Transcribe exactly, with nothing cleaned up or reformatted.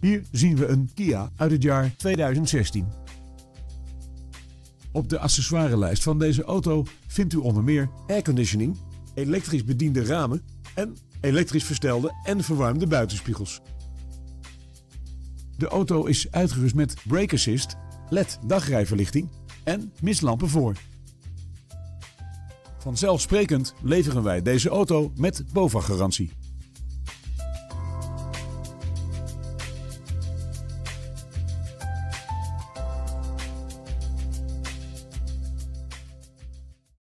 Hier zien we een Kia uit het jaar tweeduizend zestien. Op de accessoirelijst van deze auto vindt u onder meer airconditioning, elektrisch bediende ramen en elektrisch verstelde en verwarmde buitenspiegels. De auto is uitgerust met brake assist, L E D dagrijverlichting en mistlampen voor. Vanzelfsprekend leveren wij deze auto met BOVAG garantie.